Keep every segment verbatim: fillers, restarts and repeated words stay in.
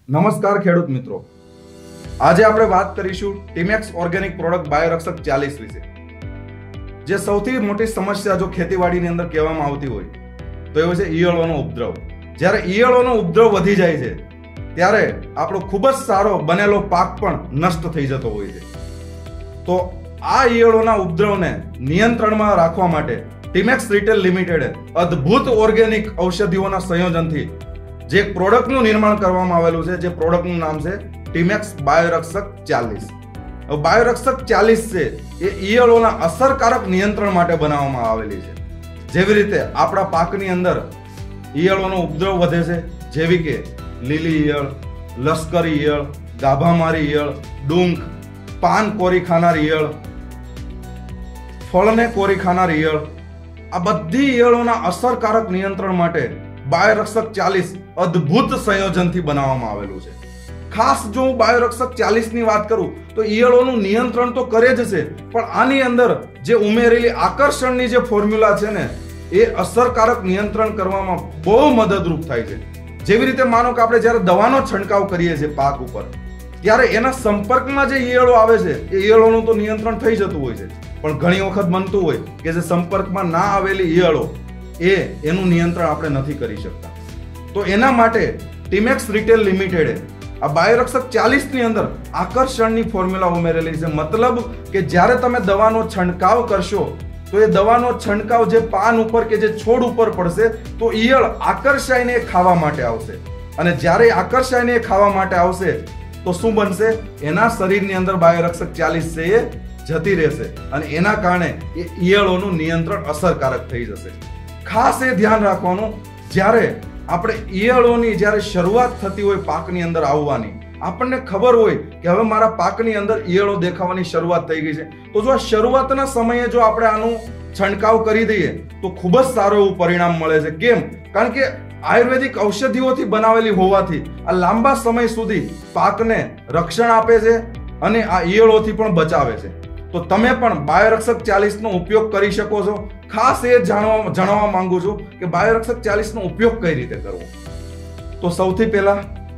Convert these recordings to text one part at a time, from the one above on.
નમસ્કાર ખેડૂત મિત્રો, આજે આપણે વાત કરીશું ટીમેક્સ ઓર્ગેનિક પ્રોડક્ટ બાયોરક્ષક ચાલીસ વિશે। જે સૌથી મોટી સમસ્યા જો ખેતીવાડીની અંદર કહેવામાં આવતી હોય તો એ છે ઈયળોનો ઉપદ્રવ। જ્યારે ઈયળોનો ઉપદ્રવ વધી જાય છે ત્યારે આપણો ખૂબ જ સારો બનેલો પાક પણ નષ્ટ થઈ જતો હોય છે। તો આ ઈયળોના ઉપદ્રવને નિયંત્રણમાં રાખવા માટે ટીમેક્સ રિટેલ લિમિટેડે અદ્ભુત ઓર્ગેનિક ઔષધિઓના સંયોજનથી જે પ્રોડક્ટનું નિર્માણ કરવામાં આવેલું છે, જે પ્રોડક્ટનું નામ છે ટીમેક્સ બાયોરક્ષક ચાલીસ। બાયોરક્ષક ચાલીસ છે એ ઈયળોના અસરકારક નિયંત્રણ માટે બનાવવામાં આવેલી છે। જેવી રીતે આપણા પાકની અંદર ઈયળોનો ઉપદ્રવ વધે છે, જેવી કે લીલી ઈયળ, લશ્કરી ઈયળ, ગાભામારી ઈયળ, ડુંક, પાન કોરી ખાનાર ઈયળ, ફળને કોરી ખાનાર ઈયળ, આ બધી ઈયળોના અસરકારક નિયંત્રણ માટે બાયોરક્ષક ચાલીસ અદ્ભુત સંયોજનથી બનાવવામાં આવેલું છે। ખાસ જો હું બાયોરક્ષક ચાલીસ ની વાત કરું તો ઈયળોનું નિયંત્રણ તો કરે જ છે, પણ આની અંદર જે ઉમેરેલી આકર્ષણની જે ફોર્મ્યુલા છે ને એ અસરકારક નિયંત્રણ કરવામાં બહુ મદદરૂપ થાય છે। જેવી રીતે માનો કે આપણે જ્યારે દવાનો છંટકાવ કરીએ છીએ પાક ઉપર, ત્યારે એના સંપર્કમાં જે ઈયળો આવે છે એ ઈયળોનું તો નિયંત્રણ થઈ જતું હોય છે, પણ ઘણી વખત બનતું હોય કે જે સંપર્કમાં ના આવેલી ઈયળો એ એનું નિયંત્રણ આપણે નથી કરી શકતા। તો એના માટે ટીમેક્સ રિટેલ લિમિટેડે આ બાયોરક્ષક ચાલીસ ની અંદર આકર્ષણની ફોર્મ્યુલા ઉમેરેલી છે। મતલબ કે જ્યારે તમે દવાનો છંટકાવ કરશો તો એ દવાનો છંટકાવ જે પાન ઉપર કે જે છોડ ઉપર પડશે તો ઈયળ આકર્ષાઈને ખાવા માટે આવશે, અને જ્યારે આકર્ષાઈને ખાવા માટે આવશે તો શું બનશે? એના શરીરની અંદર બાયોરક્ષક ચાલીસ છે એ જતી રહેશે, અને એના કારણે એ ઈયળોનું નિયંત્રણ અસરકારક થઈ જશે। ખાસ એ ધ્યાન રાખવાનું, જ્યારે આપણે ઈયળોની જ્યારે શરૂઆત થતી હોય પાકની અંદર આવવાની, આપણને ખબર હોય કે હવે મારા પાકની અંદર ઈયળો દેખાવાની શરૂઆત થઈ ગઈ છે, તો જો આ શરૂઆતના સમયે જો આપણે આનું છંટકાવ કરી દઈએ તો ખૂબ જ સારું એવું પરિણામ મળે છે। કેમ? કારણ કે આયુર્વેદિક ઔષધિઓથી બનાવેલી હોવાથી આ લાંબા સમય સુધી પાકને રક્ષણ આપે છે અને આ ઈયળોથી પણ બચાવે છે। તો તમે પણ બાયોરક્ષક ચાલીસ નો ઉપયોગ કરી શકો છો। ખાસ એ જાણવા જણાવવા માંગુ છું કે બાયોરક્ષક ચાલીસ નો ઉપયોગ કઈ રીતે કરવો। તો સૌથી પહેલા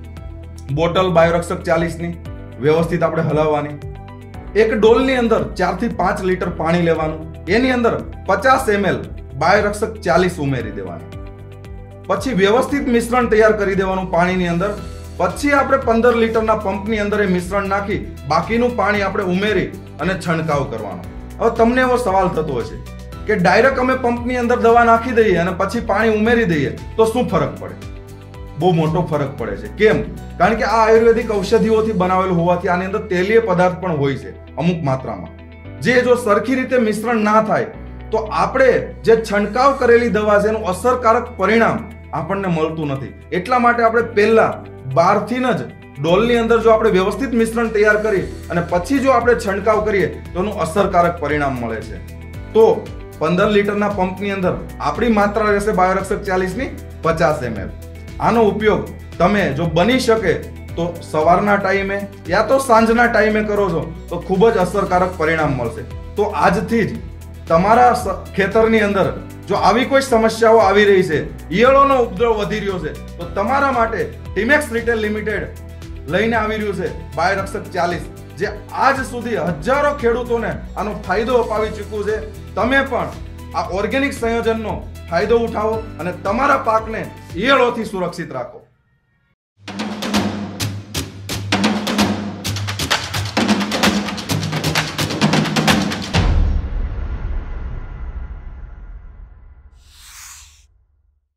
બોટલ બાયોરક્ષક ચાલીસ ની વ્યવસ્થિત આપણે હલાવવાની। એક ડોલની અંદર ચાર થી પાંચ લીટર પાણી લેવાનું, એની અંદર પચાસ એમએલ બાયોરક્ષક ચાલીસ ઉમેરી દેવાની, પછી વ્યવસ્થિત મિશ્રણ તૈયાર કરી દેવાનું પાણીની અંદર। પછી આપણે પંદર લીટરના પંપની અંદર એ મિશ્રણ નાખી બાકીનું પાણી આપણે ઉમેરી અને છંટકાવ કરવાનો। હવે તમને એવો સવાલ થતો હશે કે ડાયરેક્ટ અમે પંપની અંદર દવા નાખી દઈએ અને પછી પાણી ઉમેરી દઈએ તો શું ફરક પડે? બહુ મોટો ફરક પડે છે। કેમ? કારણ કે આ આયુર્વેદિક ઔષધિઓથી બનાવેલું હોવાથી આની અંદર તેલીય પદાર્થ પણ હોય છે અમુક માત્રામાં, જે જો સરખી રીતે મિશ્રણ ના થાય તો આપણે જે છંટકાવ કરેલી દવા છે એનું અસરકારક પરિણામ આપણને મળતું નથી। એટલા માટે આપણે પહેલા બહારથી જ ડોલની અંદર જો આપણે વ્યવસ્થિત મિશ્રણ તૈયાર કરી અને પછી જો આપણે છંટકાવ કરીએ તો એનું અસરકારક પરિણામ મળે છે। તો પંદર લીટરના પંપની અંદર આપણી માત્રા રહેશે બાયોરક્ષક ચાલીસ ની પચાસ એમએલ। આનો ઉપયોગ તમે જો બની શકે તો સવારના ટાઈમે યા તો સાંજના ટાઈમે કરો છો તો ખૂબ જ અસરકારક પરિણામ મળશે। તો આજથી જ તમારા ખેતરની અંદર જો આવી કોઈ સમસ્યાઓ આવી રહી છે, ઈયળોનો ઉપદ્રવ વધી રહ્યો છે, તો તમારા માટે ટીમેક્સ રિટેલ લિમિટેડ લઈને આવી રહ્યું છે બાયોરક્ષક ચાલીસ, જે આજ સુધી હજારો ખેડૂતોને આનો ફાયદો અપાવી ચૂક્યું છે। તમે પણ આ ઓર્ગેનિક સંયોજનનો ફાયદો ઉઠાવો અને તમારા પાકને ઈયળોથી સુરક્ષિત રાખો।